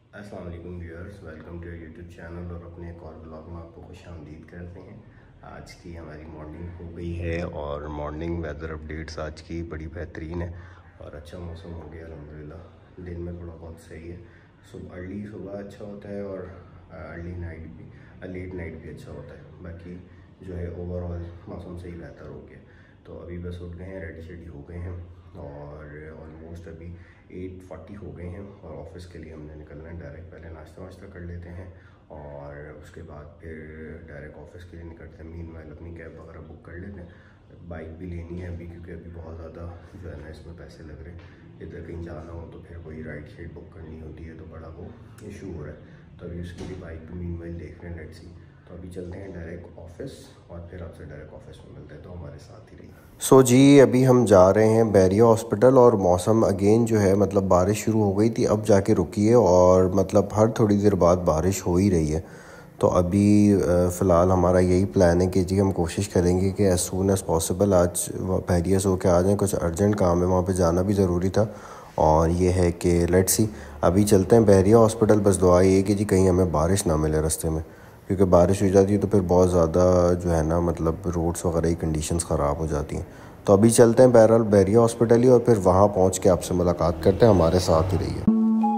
अस्सलाम वालेकुम viewers, welcome to YouTube channel और अपने एक और ब्लॉग में आपको खुशामदीद करते हैं। आज की हमारी मॉर्निंग हो गई है और मॉर्निंग वेदर अपडेट्स आज की बड़ी बेहतरीन है और अच्छा मौसम हो गया अल्हम्दुलिल्लाह। दिन में थोड़ा बहुत सही है, अर्ली सुबह अच्छा होता है और अर्ली नाइट भी, लेट नाइट भी अच्छा होता है। बाकी जो है ओवरऑल मौसम सही बेहतर हो गया। तो अभी बस उठ गए हैं, रेडी शेडी हो गए हैं और ऑलमोस्ट अभी 8:40 हो गए हैं और ऑफ़िस के लिए हमने निकलना है डायरेक्ट। पहले नाश्ता वाश्ता कर लेते हैं और उसके बाद फिर डायरेक्ट ऑफ़िस के लिए निकलते हैं। मीनवाइल अपनी कैब वगैरह बुक कर लेते हैं। बाइक भी लेनी है अभी, क्योंकि अभी बहुत ज़्यादा जो है ना इसमें पैसे लग रहे हैं। इधर कहीं जाना हो तो फिर कोई राइड शेड बुक करनी होती है तो बड़ा वो इशू हो रहा है। तो अभी उसके लिए बाइक भी मीनवाइल देख रहे हैं, लेट्स सी। तो अभी चलते हैं डायरेक्ट ऑफ़िस और फिर आपसे डायरेक्ट ऑफ़िस में मिलते हैं, तो हमारे साथ ही रहिए। जी अभी हम जा रहे हैं बैरिया हॉस्पिटल और मौसम अगेन जो है मतलब बारिश शुरू हो गई थी, अब जाके रुकी है और मतलब हर थोड़ी देर बाद बारिश हो ही रही है। तो अभी फ़िलहाल हमारा यही प्लान है कि जी हम कोशिश करेंगे कि एज़ सून एज़ पॉसिबल आज बैरिया से होकर आ जाएँ। कुछ अर्जेंट काम है, वहाँ पे जाना भी ज़रूरी था और ये है कि लेट्स सी अभी चलते हैं बैरिया हॉस्पिटल। बस दुआ ये है कि जी कहीं हमें बारिश ना मिले रास्ते में, क्योंकि बारिश हो जाती है तो फिर बहुत ज़्यादा जो है ना मतलब रोड्स वगैरह की कंडीशंस ख़राब हो जाती हैं। तो अभी चलते हैं बहरहाल बैरिया हॉस्पिटल ही और फिर वहाँ पहुँच के आपसे मुलाकात करते हैं। हमारे साथ ही रहिए।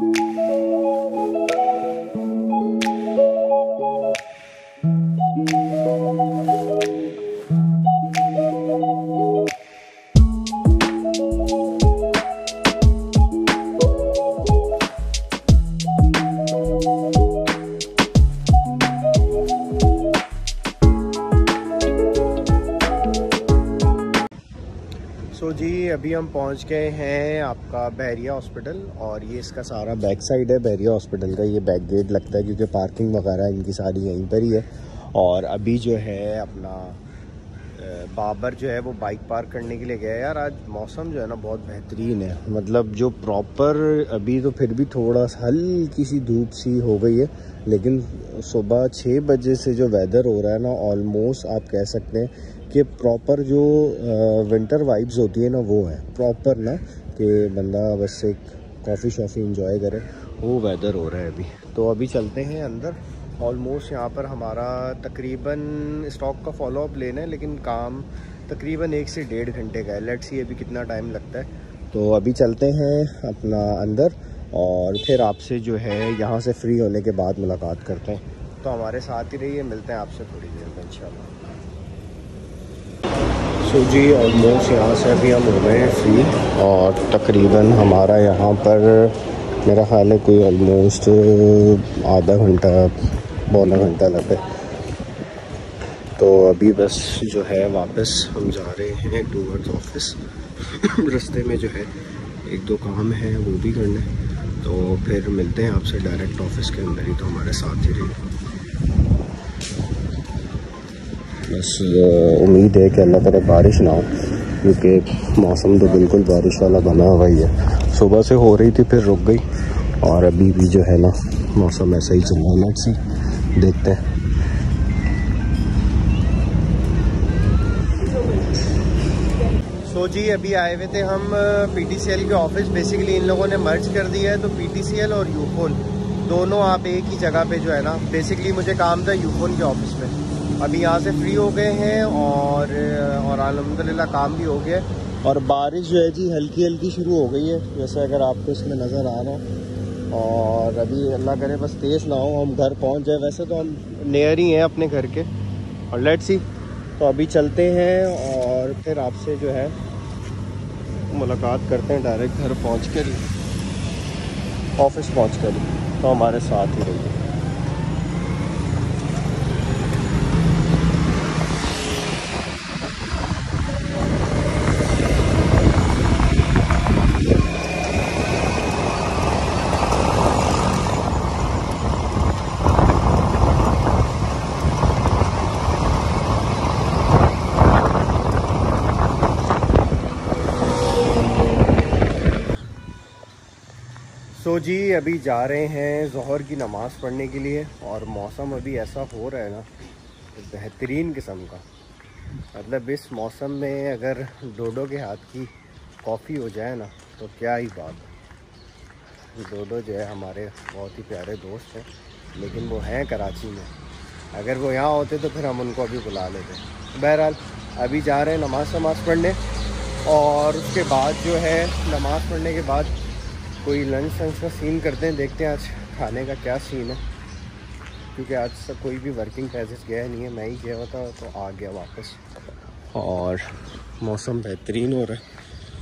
जी अभी हम पहुंच गए हैं आपका बैरिया हॉस्पिटल और ये इसका सारा बैक साइड है बैरिया हॉस्पिटल का। ये बैक गेट लगता है क्योंकि पार्किंग वगैरह इनकी सारी यहीं पर ही है। और अभी जो है अपना बाबर जो है वो बाइक पार्क करने के लिए गया है। यार आज मौसम जो है ना बहुत बेहतरीन है, मतलब जो प्रॉपर अभी तो फिर भी थोड़ा सा हल्की सी धूप सी हो गई है, लेकिन सुबह 6 बजे से जो वेदर हो रहा है ना ऑलमोस्ट आप कह सकते हैं कि प्रॉपर जो विंटर वाइब्स होती है ना वो है प्रॉपर ना, कि बंदा बस एक कॉफ़ी शॉफ़ी इंजॉय करे, वो वेदर हो रहा है अभी। तो अभी चलते हैं अंदर। ऑलमोस्ट यहाँ पर हमारा तकरीबन स्टॉक का फॉलोअप लेना है, लेकिन काम तकरीबन 1 से 1.5 घंटे का है। लेट्स सी अभी कितना टाइम लगता है। तो अभी चलते हैं अपना अंदर और फिर आपसे जो है यहाँ से फ्री होने के बाद मुलाकात करते हैं। तो हमारे साथ ही रहिए, मिलते हैं आपसे थोड़ी देर में इंशाल्लाह। सो जी ऑलमोस्ट यहाँ से अभी हम हो गए हैं फ्री और तकरीबन हमारा यहाँ पर मेरा ख्याल है कोई ऑलमोस्ट आधा घंटा पौना घंटा लगा। तो अभी बस जो है वापस हम जा रहे हैं टूवर्ड्स ऑफिस। रास्ते में जो है 1-2 काम है वो भी करना है, तो फिर मिलते हैं आपसे डायरेक्ट ऑफिस के अंदर ही। तो हमारे साथ ही रहिए। बस उम्मीद है कि अल्लाह ताला बारिश ना हो, क्योंकि मौसम तो बिल्कुल बारिश वाला बना हुआ ही है। सुबह से हो रही थी फिर रुक गई और अभी भी जो है ना मौसम ऐसा ही चल रहा है। लेट्स सी देखते हैं। तो जी अभी आए हुए थे हम पीटीसीएल के ऑफिस। बेसिकली इन लोगों ने मर्ज कर दिया है, तो पीटीसीएल और यूफोन दोनों आप एक ही जगह पे जो है ना, बेसिकली मुझे काम था यूफोन के ऑफिस में। अभी यहाँ से फ्री हो गए हैं और अल्हम्दुलिल्लाह काम भी हो गया। और बारिश जो है जी हल्की हल्की शुरू हो गई है, जैसे अगर आपको इसमें नज़र आ रहा हो। और अभी अल्लाह करे बस तेज़ ना हो, हम घर पहुँच जाए। वैसे तो हम नियर ही हैं अपने घर के। और लेट्स सी, तो अभी चलते हैं और फिर आपसे जो है मुलाकात करते हैं डायरेक्ट घर पहुंच कर ही, ऑफिस पहुंच कर ही। तो हमारे साथ ही रहिए। तो जी अभी जा रहे हैं ज़ोहर की नमाज़ पढ़ने के लिए और मौसम अभी ऐसा हो रहा है ना बेहतरीन किस्म का। मतलब इस मौसम में अगर डोडो के हाथ की कॉफ़ी हो जाए ना तो क्या ही बात है। डोडो जो है हमारे बहुत ही प्यारे दोस्त हैं, लेकिन वो हैं कराची में। अगर वो यहाँ होते तो फिर हम उनको अभी बुला लेते। बहरहाल अभी जा रहे हैं नमाज़ पढ़ने, और उसके बाद जो है नमाज़ पढ़ने के बाद कोई लंच का सीन करते हैं। देखते हैं आज खाने का क्या सीन है, क्योंकि आज सब कोई भी वर्किंग प्लेसेस गया नहीं है, मैं ही गया हुआ था तो आ गया वापस। और मौसम बेहतरीन हो रहा है।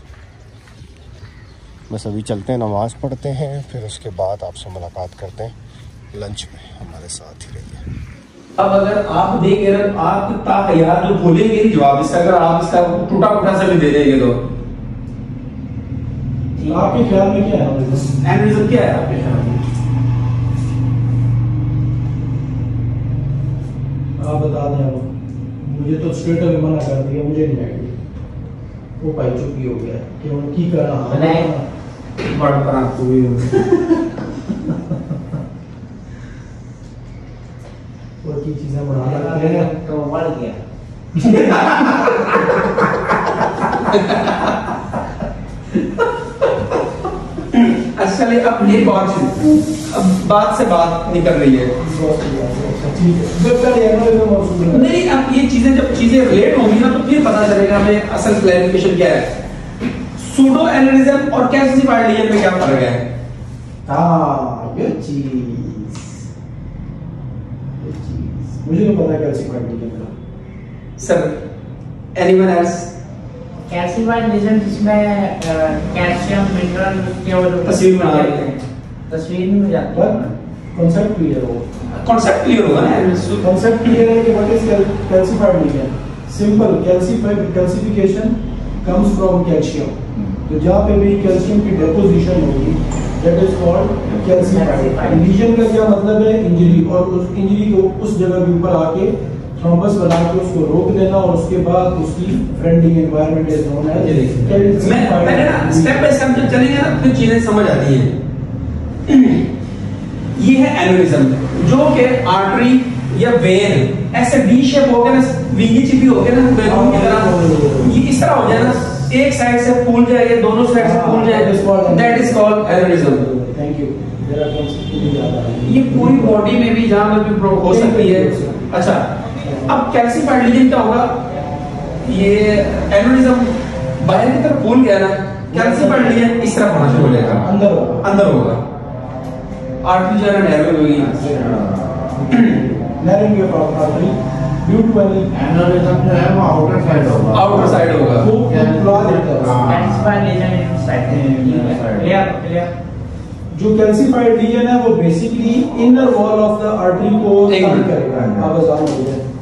बस अभी चलते हैं, नमाज़ पढ़ते हैं, फिर उसके बाद आपसे मुलाकात करते हैं लंच में। हमारे साथ ही रहिए। अब अगर आप देंगे ना, आप ताकयार जो बोलेंगे जवाब इसका, अगर आप इसका टूटा फूटा सा भी दे देंगे तो आपके ख्याल में क्या है? एनालिज्म क्या है आपके ख्याल में? आप बता दें। मुझे तो स्ट्रेट अवे मना कर दिया, मुझे नहीं आएगी। वो भाई चुपी हो गया कि उनकी करा बड़ पर आपको भी और की चीजें बना रहे हैं तो बढ़ गया। चलिए अब एक और चीज, अब बात से बात निकल रही है। नहीं, अब ये चीजें जब चीजें रिलेट होंगी ना तो फिर पता चलेगा हमें असल क्लैरिफिकेशन क्या है। सूडो एनालिज्म और कैल्सिफाइड लीजन में क्या फर्क है? हाँ, ये चीज मुझे तो पता है कैल्सिफाइड लीजन का। Sir anyone else? Calcified lesion जिसमें कैल्शियम मिनरल के तस्वीर में आ रही है, तस्वीर में जाती है। कॉन्सेप्ट क्लियर हो, कॉन्सेप्ट क्लियर होगा ना। कॉन्सेप्ट क्लियर है कि what is calcified lesion. Simple calcification comes from calcium. तो जहाँ पे भी कैल्शियम की डेपोजिशन होगी that is called calcified lesion. का क्या मतलब है? इंजरी, और उस इंजरी को उस जगह के ऊपर आके थ्रोम्बस बना के उसको रोक देना, और उसके बाद उसकी friendly environment is known as. मैंने ना स्टेप बाय स्टेप जब चलेंगे ना फिर चीजें समझ आती हैं। ये है एनेरिज्म, जो कि आर्टरी या वेन ऐसे वी शेप हो गया ना, वीगी चिपी हो गया ना बैलून की तरह, ये इस तरह हो जाए ना, एक साइड से फूल जाए या दोनों साइड से फूल जाए, that is called aneurysm. Thank you. ये पूरी बॉडी में भी जहां पर भी हो सकती है। अच्छा, अब कैल्सिफाइड लीजन क्या होगा? ये एनेरिज्म बाहर की तरफ फूल गया ना, कैल्सिफाइड लीजन इस तरफ होना शुरू हो जाएगा, अंदर होगा। आर्टरी जो है नैरो होगी, narrowing of artery due to any aneurysm जो है वो आउटर साइड होगा, आउटर साइड होगा। वो पूरा देता है। Calcified lesion inside clear. जो कैल्सिफाइड लीजन है वो basically inner wall of the artery को कवर करेगा। आवाज आ रही है?